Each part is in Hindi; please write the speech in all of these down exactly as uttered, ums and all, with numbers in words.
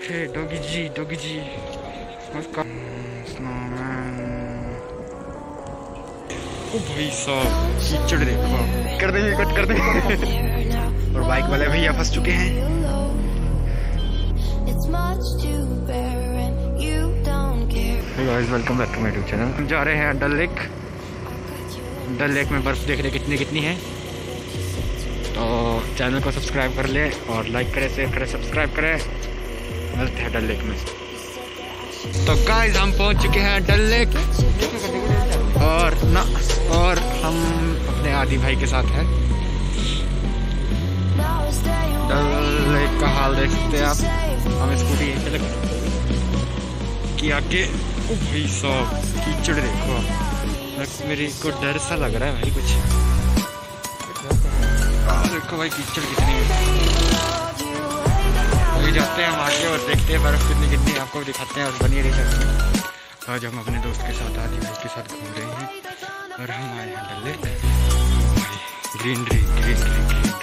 हे doggy ji, doggy ji snowman. ओ भाई साहब कीचड़ देखो, कर देंगे कट कर देंगे। और बाइक वाले भैया फंस चुके हैं। Hey guys, welcome back to my YouTube channel. हम जा रहे हैं डल लेक। डल लेक में बर्फ देख रहे कितनी कितनी है। तो चैनल को सब्सक्राइब कर ले और लाइक करें, शेयर करें, सब्सक्राइब करें। मिलते हैं डल लेक में। तो गाइस हम पहुंच चुके हैं डल लेक और ना और हम अपने आदि भाई के साथ हैं। डल लेक का हाल देख सकते हैं आप। हम स्कूटी चले कि आगे ओ भाई साहब कीचड़ देखो। मेरे को डर सा लग रहा है भाई कुछ। आ, देखो भाई कीचड़ कितनी है। अभी जाते हैं हम आगे और देखते हैं बर्फ कितनी कितनी, आपको भी दिखाते हैं और बनी रही सकते। आज हम अपने दोस्त के साथ आदि भाई के साथ घूम रहे हैं और हम आए हैं Dal lake. Greenery greenery greenery.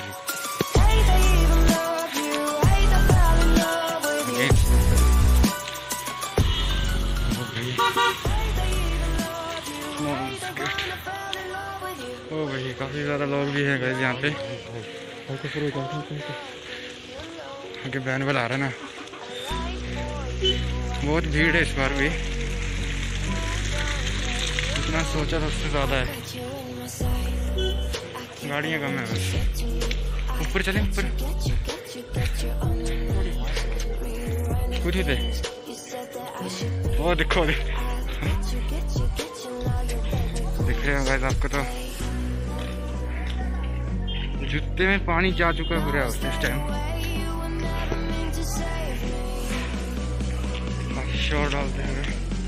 ओ भाई काफी ज्यादा लोग भी हैं गाइस यहाँ पे। आगे बैन वाला आ रहा है ना, बहुत भीड़ है इस बार भी। जितना सोचा था उससे ज्यादा है, गाड़ियाँ कम है बस। ऊपर चलें ऊपर खुद ही थे। वो देखो दिख रहे हो गाइस आपको। तो जूते में पानी जा चुका है पूरा इस टाइम। शॉट डालते हैं।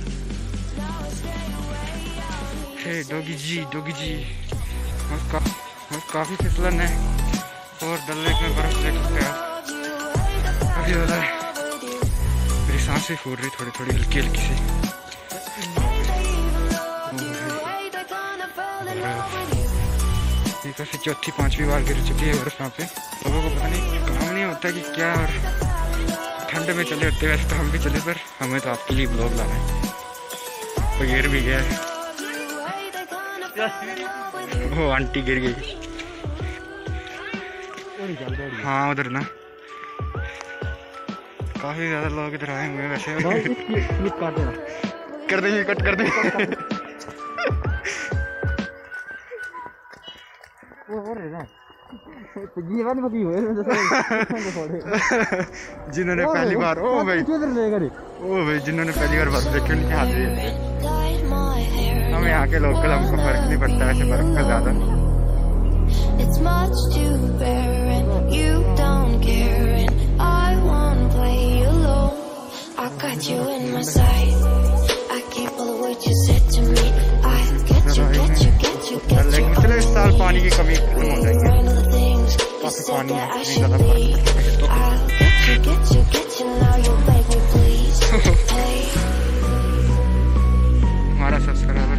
हे डॉगी जी, डॉगी जी और का, और काफी फिसलन है। और डल लेक में बर्फ देख सकते हैं काफी ज्यादा है। मेरी सांसें फूल रही थोड़ी थोड़ी हल्की हल्की सी। काफी चौथी पांचवी बार गिर चुकी है बर्फ यहाँ पे। लोगों को पता नहीं काम नहीं होता कि क्या। और ठंड में चले होते वैसे तो हम भी चले, पर हमें तो आपके लिए ब्लॉग लाना है। तो गिर भी गया है। वो आंटी गिर गई। हाँ उधर ना काफी ज्यादा लोग इधर आए हुए हैं वैसे। कर देंगे कट कर देंगे। जिन्होंने पहली बार ओ भाई ओ भाई जिन्होंने पहली बार बर्फ देखी उनके हाथ में। हम यहाँ के लोकल, हमको फर्क नहीं पड़ता वैसे बर्फ का ज्यादा। चलो इस साल पानी की कमी खत्म हो जाएगी। काफी पानी है, नहीं ज्यादा हमारा सब्सक्राइबर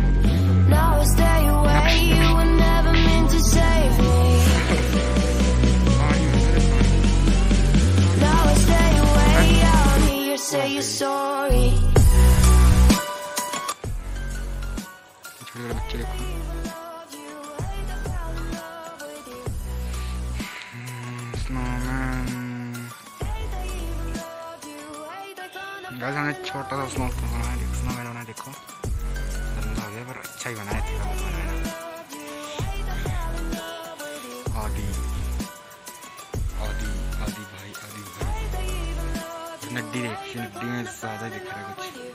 छोटे बच्चे देखो। गाइस हमने छोटा सा स्नो बनाया, स्नोमैन बनाया। देखो गंदा हो गया पर अच्छा ही बनाया था। आदि आदि आदि भाई आदि भाई। नड्डी देखिए, नड्डी में ज्यादा दिख रहा है कुछ।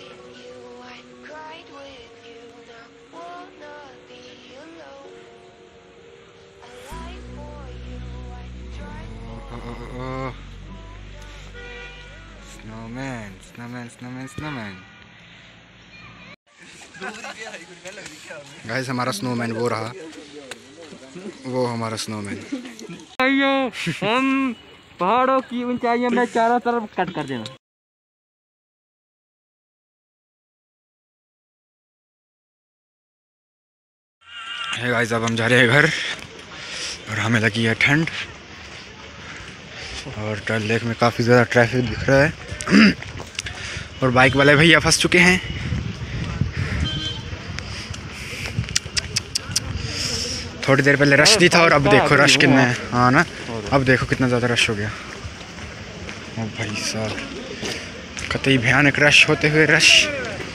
Snowman snowman snowman snowman. Guys हमारा स्नोमैन वो रहा, वो हमारा स्नोमैन। हम पहाड़ों की ऊंचाइयों में चारों तरफ कट कर देना। है गाइस अब हम जा रहे हैं घर और हमें लगी है ठंड। और डल लेक में काफ़ी ज़्यादा ट्रैफिक दिख रहा है और बाइक वाले भैया फंस चुके हैं। थोड़ी देर पहले रश नहीं था और अब देखो रश कितना है। हाँ ना, अब देखो कितना ज़्यादा रश हो गया। ओ भाई साहब, कतई भयानक रश होते हुए रश।